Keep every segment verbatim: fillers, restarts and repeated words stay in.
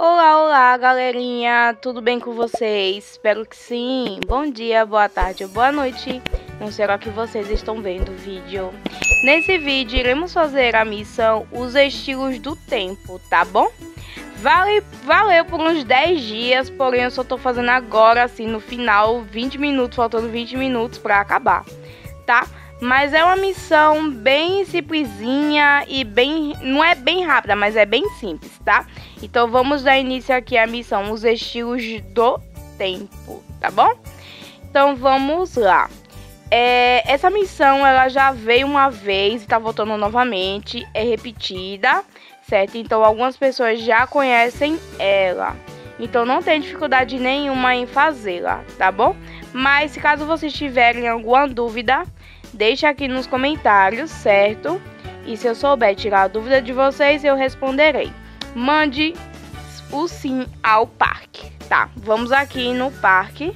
Olá, olá, galerinha, tudo bem com vocês? Espero que sim. Bom dia, boa tarde ou boa noite. Não sei o que vocês estão vendo o vídeo. Nesse vídeo, iremos fazer a missão Os Estilos do Tempo, tá bom? Vale, valeu por uns dez dias, porém eu só tô fazendo agora, assim, no final, vinte minutos, faltando vinte minutos pra acabar, tá? Mas é uma missão bem simplesinha e bem... não é bem rápida, mas é bem simples, tá? Então vamos dar início aqui à missão Os Estilos do Tempo, tá bom? Então vamos lá. É, essa missão ela já veio uma vez e tá voltando novamente, é repetida, certo? Então algumas pessoas já conhecem ela, então não tem dificuldade nenhuma em fazê-la, tá bom? Mas se caso vocês tiverem alguma dúvida, deixa aqui nos comentários, certo? E se eu souber tirar a dúvida de vocês, eu responderei. Mande o sim ao parque. Tá, vamos aqui no parque.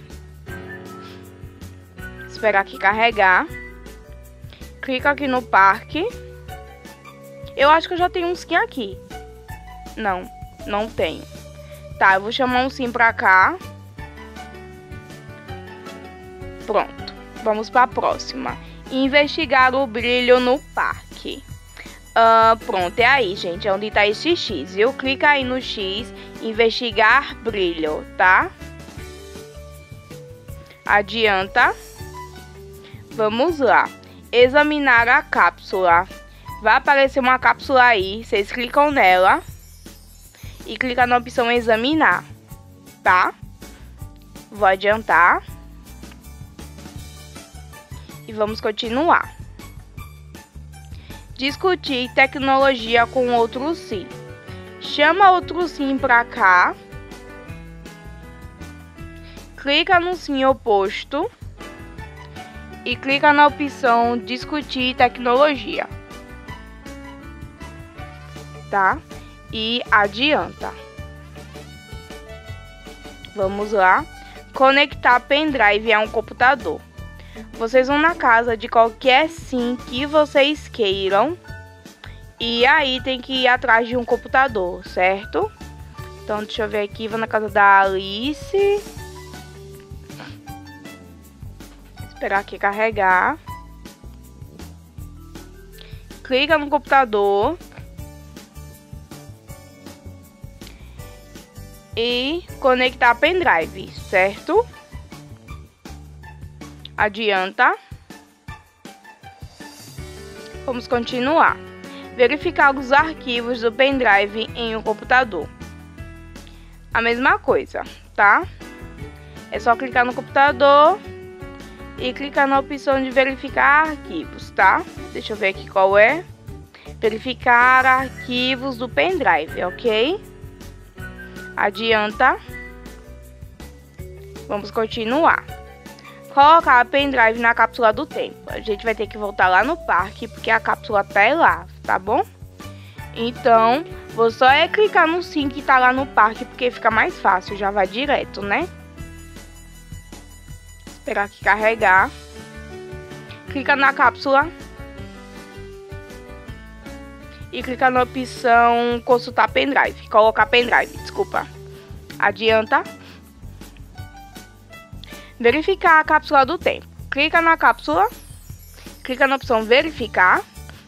Esperar aqui carregar. Clica aqui no parque. Eu acho que eu já tenho um sim aqui. Não, não tenho. Tá, eu vou chamar um sim pra cá. Pronto, vamos pra próxima. Investigar o brilho no parque. Uh, pronto, é aí, gente, é onde tá esse X, viu? Clica aí no X, investigar brilho, tá? Adianta. Vamos lá. Examinar a cápsula. Vai aparecer uma cápsula aí, vocês clicam nela e clica na opção examinar, tá? Vou adiantar. E vamos continuar. Discutir tecnologia com outro sim. Chama outro sim pra cá. Clica no sim oposto. E clica na opção discutir tecnologia. Tá? E adianta. Vamos lá. Conectar pendrive a um computador. Vocês vão na casa de qualquer sim que vocês queiram. E aí tem que ir atrás de um computador, certo? Então deixa eu ver aqui, vou na casa da Alice. Esperar aqui carregar. Clica no computador. E conectar pendrive, certo? Adianta. Vamos continuar. Verificar os arquivos do pendrive em um computador. A mesma coisa, tá? É só clicar no computador e clicar na opção de verificar arquivos, tá? Deixa eu ver aqui qual é. Verificar arquivos do pendrive, ok? Adianta. Vamos continuar. Colocar a pendrive na cápsula do tempo. A gente vai ter que voltar lá no parque, porque a cápsula tá lá, tá bom? Então, vou só é clicar no sim que tá lá no parque, porque fica mais fácil, já vai direto, né? Esperar aqui carregar. Clica na cápsula. E clica na opção consultar pendrive. Colocar pendrive, desculpa. Adianta. Verificar a cápsula do tempo. Clica na cápsula. Clica na opção verificar.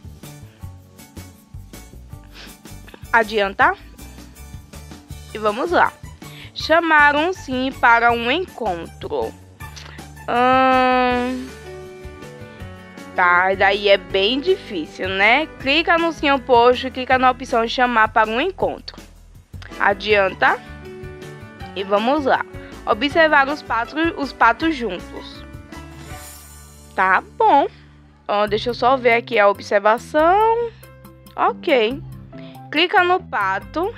Adianta. E vamos lá. Chamar um sim para um encontro. Hum... Tá, daí é bem difícil, né? Clica no sim oposto e clica na opção chamar para um encontro. Adianta. E vamos lá. Observar os patos, os patos juntos. Tá bom. Ó, deixa eu só ver aqui a observação. Ok. Clica no pato.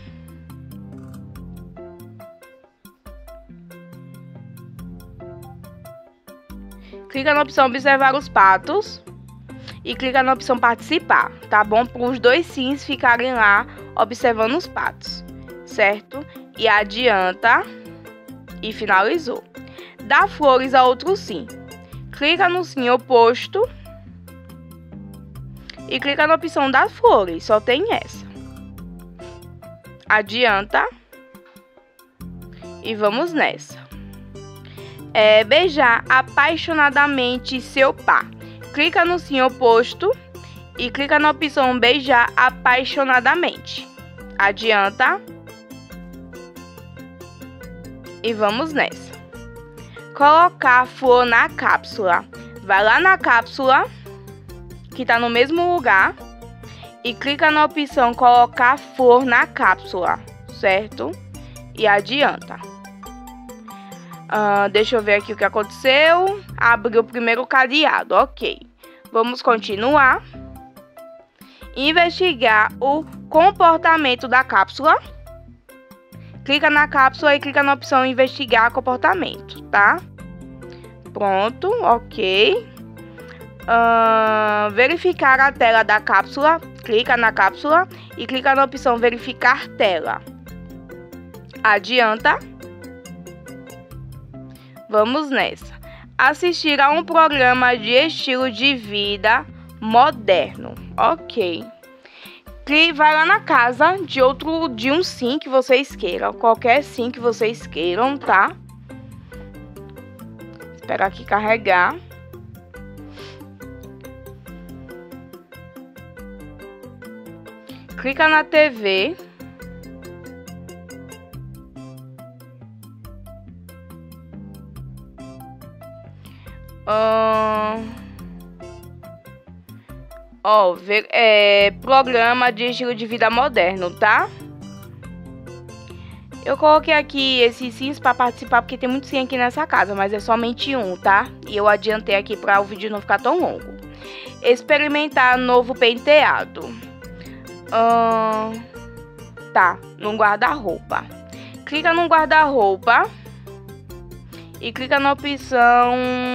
Clica na opção observar os patos. E clica na opção participar. Tá bom? Para os dois sims ficarem lá observando os patos. Certo? E adianta. E finalizou. Dá flores a outro sim. Clica no sim oposto. E clica na opção das flores. Só tem essa. Adianta. E vamos nessa. É, beijar apaixonadamente seu par. Clica no sim oposto e clica na opção beijar apaixonadamente. Adianta. E vamos nessa. Colocar flor na cápsula. Vai lá na cápsula, que tá no mesmo lugar, e clica na opção colocar flor na cápsula, certo? E adianta. Uh, deixa eu ver aqui o que aconteceu. Abriu o primeiro cadeado, ok. Vamos continuar. Investigar o comportamento da cápsula. Clica na cápsula e clica na opção investigar comportamento, tá? Pronto, ok. Uh, verificar a tela da cápsula. Clica na cápsula e clica na opção verificar tela. Adianta. Vamos nessa. Assistir a um programa de estilo de vida moderno. Ok. Clique, vai lá na casa de outro, de um sim que vocês queiram. Qualquer sim que vocês queiram, tá? Espera aqui carregar. Clica na T V. Hum... Ó, ver, é, programa de estilo de vida moderno, tá? Eu coloquei aqui esses sims para participar porque tem muito sim aqui nessa casa, mas é somente um, tá? E eu adiantei aqui para o vídeo não ficar tão longo. Experimentar novo penteado. Hum, tá, no guarda-roupa. Clica no guarda-roupa e clica na opção...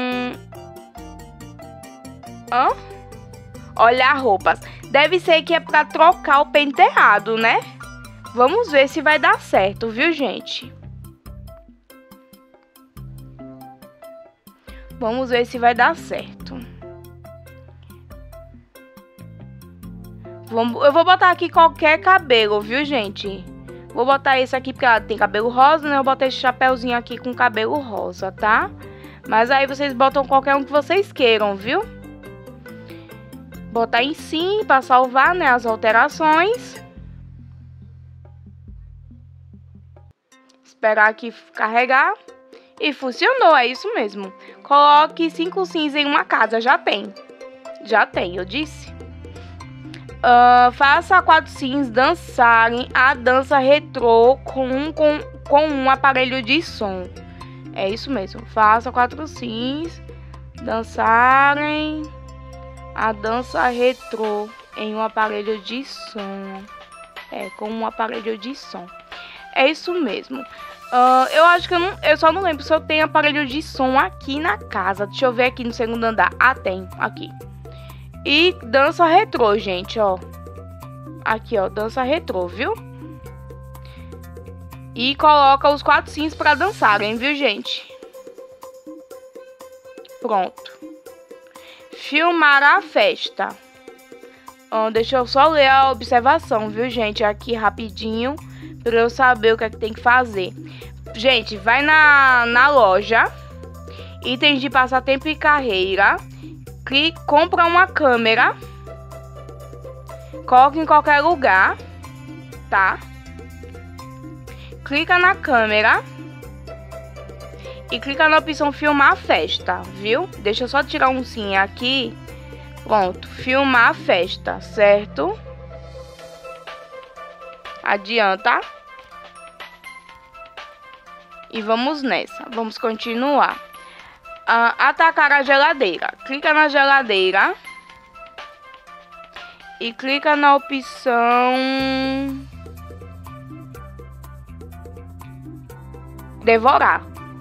Hã? Olhar roupas. Deve ser que é para trocar o penteado, né? Vamos ver se vai dar certo, viu, gente? Vamos ver se vai dar certo. Vamos, eu vou botar aqui qualquer cabelo, viu, gente? Vou botar esse aqui porque ela tem cabelo rosa, né? Eu botei esse chapéuzinho aqui com cabelo rosa, tá? Mas aí vocês botam qualquer um que vocês queiram, viu? Botar em sim para salvar, né, as alterações. Esperar aqui carregar. E funcionou, é isso mesmo. Coloque cinco sims em uma casa, já tem. Já tem, eu disse. Uh, faça quatro sims dançarem a dança retrô com um, com, com um aparelho de som. É isso mesmo. Faça quatro sims dançarem a dança retrô em um aparelho de som. É, com um aparelho de som. É isso mesmo. Uh, eu acho que eu, não, eu só não lembro se eu tenho aparelho de som aqui na casa. Deixa eu ver aqui no segundo andar. Ah, tem. Aqui. E dança retrô, gente, ó. Aqui, ó. Dança retrô, viu? E coloca os quatro sims pra dançarem, viu, gente? Pronto. Filmar a festa. Ó, deixa eu só ler a observação, viu, gente? Aqui rapidinho. Pra eu saber o que é que tem que fazer. Gente, vai na, na loja. Itens de passatempo e carreira. Clique, compra uma câmera. Coloca em qualquer lugar. Tá? Clica na câmera. E clica na opção filmar a festa, viu? Deixa eu só tirar um sim aqui. Pronto, filmar a festa, certo? Adianta. E vamos nessa. Vamos continuar. Uh, atacar a geladeira. Clica na geladeira. E clica na opção... devorar.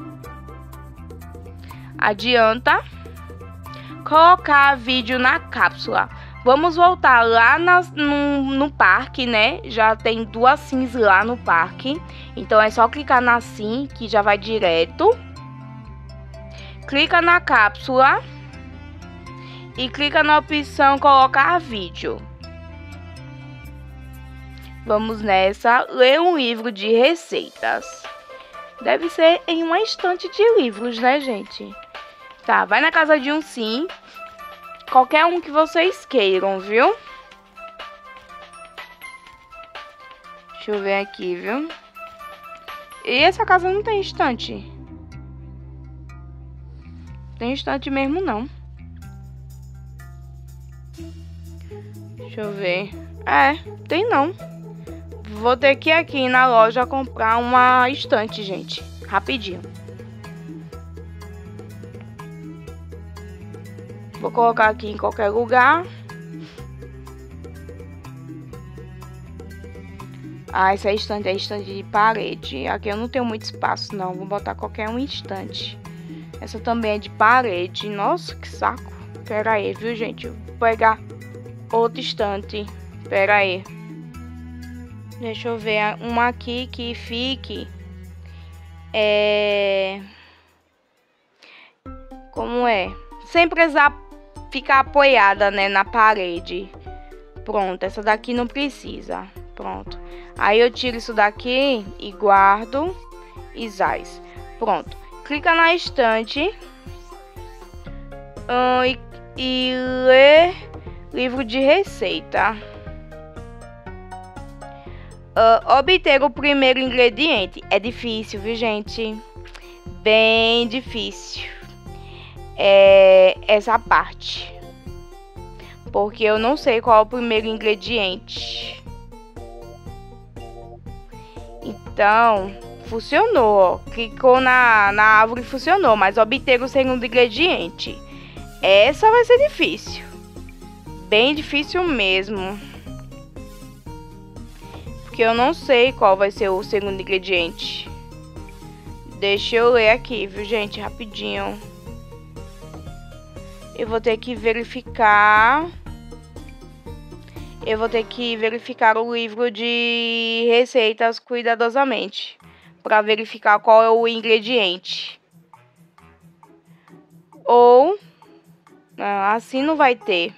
Adianta. Colocar vídeo na cápsula. Vamos voltar lá nas, no, no parque, né? Já tem duas sims lá no parque. Então é só clicar na sim, que já vai direto. Clica na cápsula. E clica na opção colocar vídeo. Vamos nessa. Ler um livro de receitas. Deve ser em uma estante de livros, né, gente? Tá, vai na casa de um sim. Qualquer um que vocês queiram, viu? Deixa eu ver aqui, viu? E essa casa não tem estante. Tem estante mesmo, não. Deixa eu ver. É, tem não. Vou ter que ir aqui na loja comprar uma estante, gente. Rapidinho. Vou colocar aqui em qualquer lugar. Ah, essa estante é estante de parede. Aqui eu não tenho muito espaço, não. Vou botar qualquer um estante. Essa também é de parede. Nossa, que saco. Pera aí, viu, gente? Vou pegar outra estante. Pera aí. Deixa eu ver uma aqui que fique. É... Como é? Sem precisar ficar apoiada, né, na parede. Pronto, essa daqui não precisa. Pronto. Aí eu tiro isso daqui e guardo. E zaz. Pronto. Clica na estante. Hum, e, e lê livro de receita. Uh, obter o primeiro ingrediente. É difícil, viu, gente? Bem difícil. É essa parte. Porque eu não sei qual é o primeiro ingrediente. Então, funcionou, ó. Clicou na, na árvore e funcionou. Mas obter o segundo ingrediente. Essa vai ser difícil. Bem difícil mesmo. Porque eu não sei qual vai ser o segundo ingrediente. Deixa eu ler aqui, viu, gente? Rapidinho. Eu vou ter que verificar. Eu vou ter que verificar o livro de receitas cuidadosamente. Para verificar qual é o ingrediente. Ou... assim não vai ter.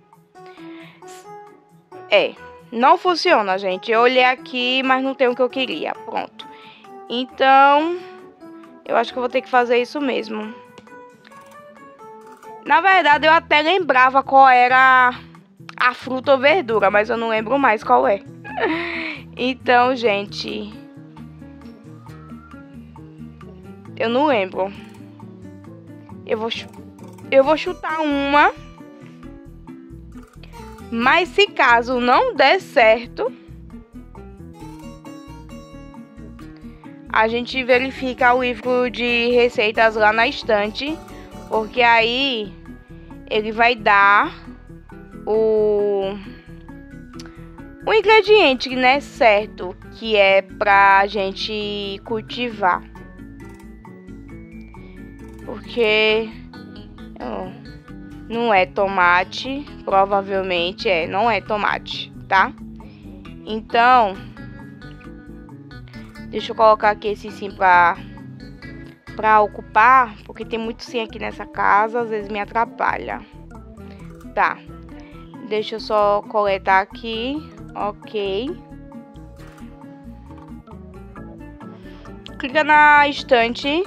É... Não funciona, gente. Eu olhei aqui, mas não tem o que eu queria. Pronto. Então, eu acho que eu vou ter que fazer isso mesmo. Na verdade, eu até lembrava qual era a fruta ou verdura, mas eu não lembro mais qual é. Então, gente... eu não lembro. Eu vou, eu vou chutar uma... Mas se caso não der certo, a gente verifica o livro de receitas lá na estante, porque aí ele vai dar o, o ingrediente, né, certo, que é pra gente cultivar. Porque... oh, não é tomate, provavelmente é, não é tomate, tá? Então, deixa eu colocar aqui esse sim pra, pra ocupar, porque tem muito sim aqui nessa casa, às vezes me atrapalha. Tá, deixa eu só coletar aqui, ok. Clica na estante.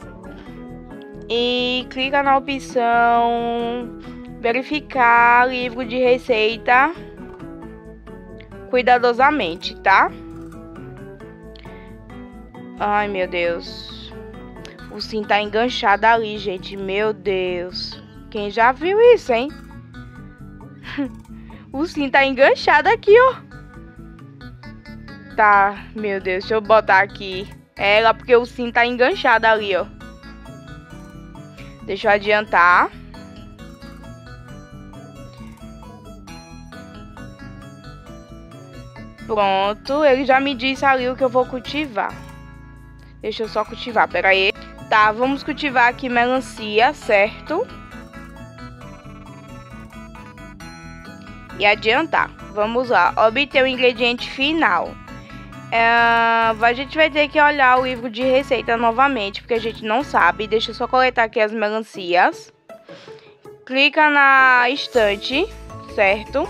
E clica na opção verificar livro de receita cuidadosamente, tá? Ai, meu Deus. O sim tá enganchado ali, gente. Meu Deus. Quem já viu isso, hein? O sim tá enganchado aqui, ó. Tá, meu Deus. Deixa eu botar aqui ela, porque o sim tá enganchado ali, ó. Deixa eu adiantar. Pronto, ele já me disse ali o que eu vou cultivar. Deixa eu só cultivar, pera aí. Tá, vamos cultivar aqui melancia, certo? E adiantar. Vamos lá, obter o ingrediente final. É, a gente vai ter que olhar o livro de receita novamente, porque a gente não sabe. Deixa eu só coletar aqui as melancias. Clica na estante, certo?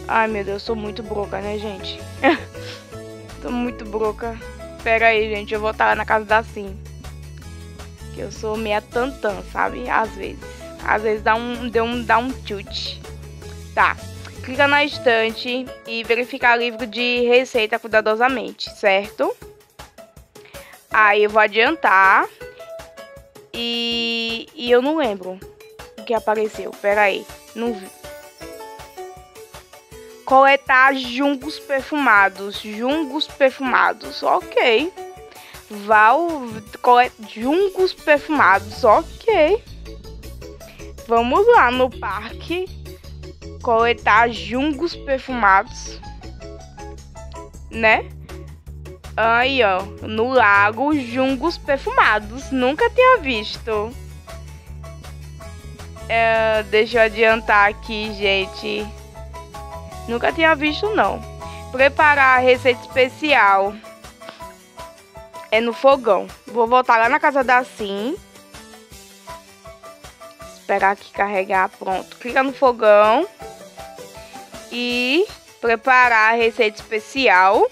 Ai, meu Deus, sou muito broca, né, gente? Tô muito broca. Pera aí, gente, eu vou estar lá na casa da Sim. Que eu sou meia tantã, sabe? Às vezes. Às vezes dá um, dá um, dá um tilt. Tá. Clica na estante e verificar livro de receita cuidadosamente, certo? Aí eu vou adiantar. E, e eu não lembro o que apareceu. Pera aí. Não vi. Coletar jungos perfumados. Jungos perfumados. Ok. Val. Coletar jungos perfumados. Ok. Vamos lá no parque. Coletar jungos perfumados. Né? Aí, ó. No lago, jungos perfumados. Nunca tinha visto. É, deixa eu adiantar aqui, gente. Nunca tinha visto, não. Preparar a receita especial. É no fogão. Vou voltar lá na casa da Sim. Esperar aqui carregar. Pronto. Clica no fogão. E preparar a receita especial.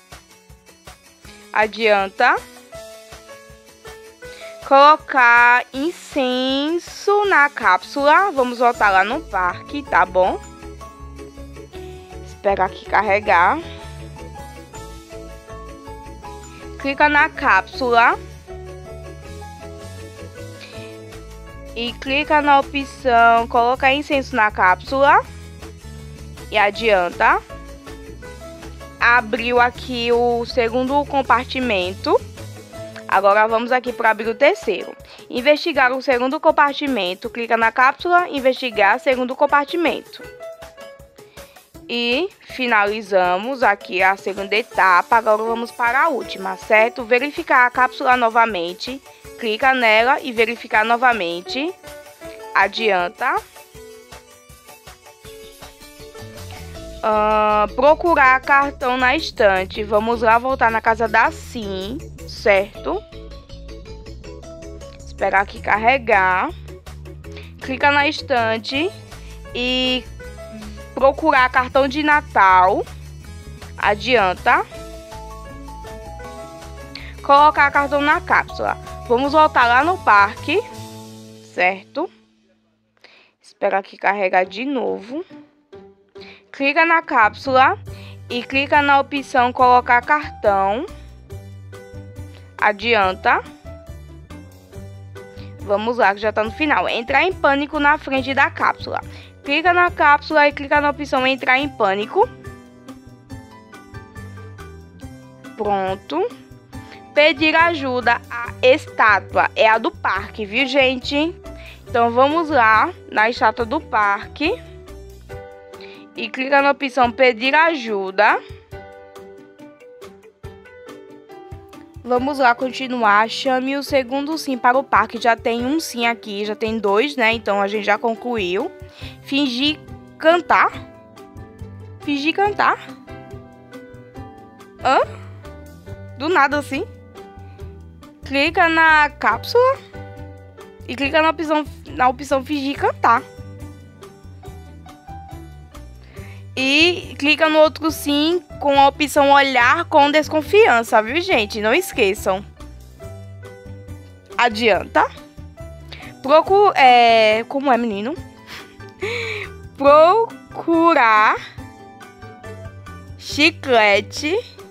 Adianta. Colocar incenso na cápsula. Vamos voltar lá no parque, tá bom? Esperar aqui carregar. Clica na cápsula. E clica na opção colocar incenso na cápsula. E adianta. Abriu aqui o segundo compartimento. Agora vamos aqui para abrir o terceiro. Investigar o segundo compartimento. Clica na cápsula, investigar segundo compartimento. E finalizamos aqui a segunda etapa. Agora vamos para a última, certo? Verificar a cápsula novamente. Clica nela e verificar novamente. Adianta. Uh, procurar cartão na estante. Vamos lá voltar na casa da Sim, certo? Esperar aqui carregar. Clica na estante e procurar cartão de Natal. Adianta. Colocar cartão na cápsula. Vamos voltar lá no parque, certo? Esperar aqui carregar de novo. Clica na cápsula e clica na opção colocar cartão. Adianta. Vamos lá, que já tá no final. Entrar em pânico na frente da cápsula. Clica na cápsula e clica na opção entrar em pânico. Pronto. Pedir ajuda à estátua. É a do parque, viu, gente? Então vamos lá na estátua do parque. E clica na opção pedir ajuda. Vamos lá continuar. Chame o segundo sim para o parque. Já tem um sim aqui, já tem dois, né? Então a gente já concluiu. Fingir cantar. Fingir cantar. Hã? Do nada assim. Clica na cápsula. E clica na opção, na opção fingir cantar. E clica no outro sim com a opção olhar com desconfiança, viu, gente? Não esqueçam. Adianta. Procura... É... Como é, menino? Procurar chiclete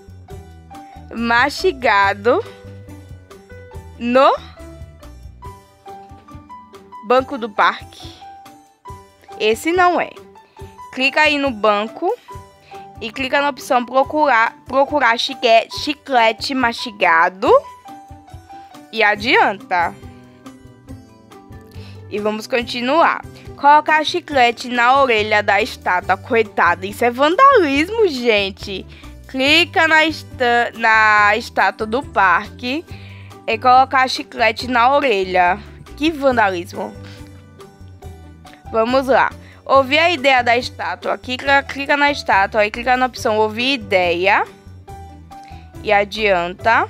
mastigado no banco do parque. Esse não é. Clica aí no banco e clica na opção procurar, procurar chiclete, chiclete mastigado e adianta. E vamos continuar. Colocar chiclete na orelha da estátua. Coitada, isso é vandalismo, gente. Clica na, está, na estátua do parque e colocar chiclete na orelha. Que vandalismo. Vamos lá. Ouvir a ideia da estátua. Clica, clica na estátua e clica na opção ouvir ideia. E adianta.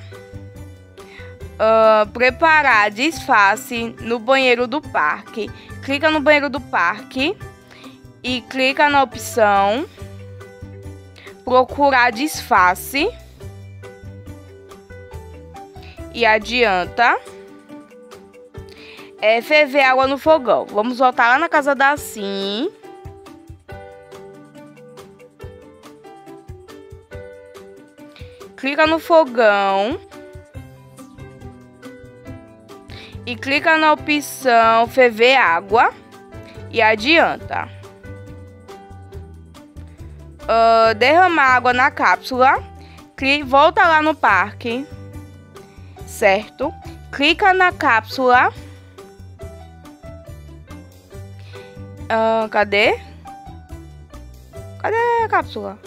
Uh, preparar disfarce no banheiro do parque. Clica no banheiro do parque. E clica na opção procurar disfarce e adianta. É ferver água no fogão. Vamos voltar lá na casa da Sim. Clica no fogão. E clica na opção ferver água. E adianta. Uh, derramar água na cápsula. Clica, volta lá no parque. Certo? Clica na cápsula. Uh, cadê? Cadê a cápsula?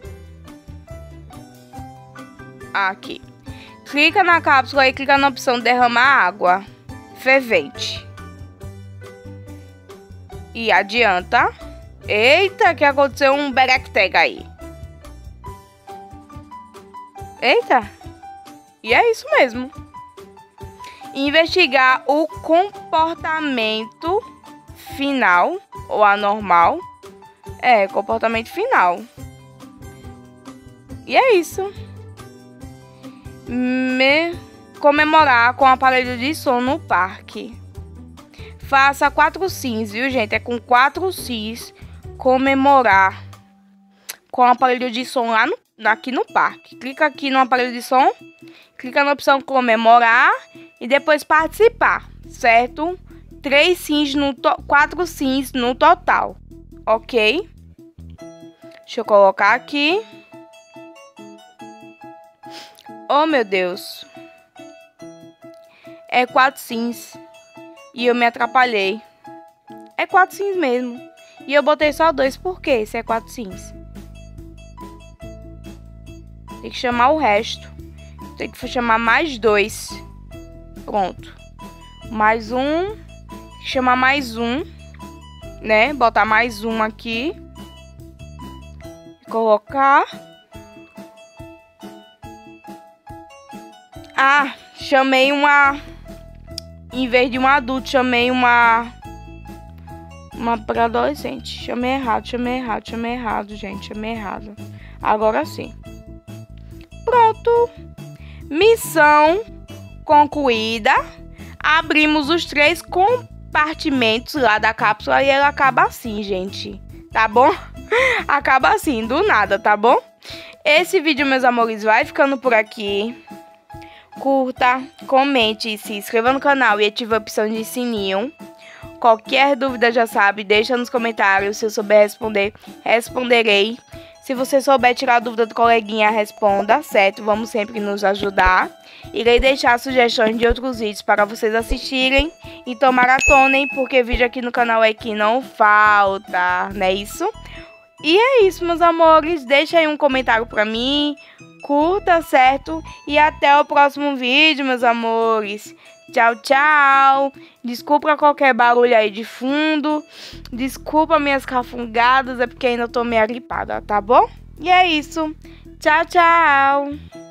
Aqui. Clica na cápsula e clica na opção derramar água fervente. E adianta. Eita, que aconteceu um berectega aí. Eita. E é isso mesmo. Investigar o comportamento final ou anormal. É, comportamento final. E é isso. Me comemorar com o aparelho de som no parque. Faça quatro sims, viu, gente? É com quatro sims comemorar com o aparelho de som lá no, aqui no parque. Clica aqui no aparelho de som, clica na opção comemorar e depois participar, certo? Três sims no to quatro sims no total, ok? Deixa eu colocar aqui. Oh, meu Deus. É quatro sims. E eu me atrapalhei. É quatro sims mesmo. E eu botei só dois. Por quê? Se é quatro sims. Tem que chamar o resto. Tem que chamar mais dois. Pronto. Mais um. Chamar mais um. Né? Botar mais um aqui. Colocar. Ah, chamei uma... Em vez de um adulto, chamei uma... Uma para adolescente. Chamei errado, chamei errado, chamei errado, gente. Chamei errado. Agora sim. Pronto. Missão concluída. Abrimos os três compartimentos lá da cápsula e ela acaba assim, gente. Tá bom? Acaba assim, do nada, tá bom? Esse vídeo, meus amores, vai ficando por aqui. Curta, comente, se inscreva no canal e ative a opção de sininho. Qualquer dúvida já sabe, deixa nos comentários. Se eu souber responder, responderei. Se você souber tirar a dúvida do coleguinha, responda, certo? Vamos sempre nos ajudar. Irei deixar sugestões de outros vídeos para vocês assistirem. Então maratonem, porque vídeo aqui no canal é que não falta, não é isso? E é isso, meus amores. Deixa aí um comentário pra mim. Curta, certo? E até o próximo vídeo, meus amores. Tchau, tchau. Desculpa qualquer barulho aí de fundo. Desculpa minhas cafungadas, é porque ainda tô meio gripada, tá bom? E é isso. Tchau, tchau.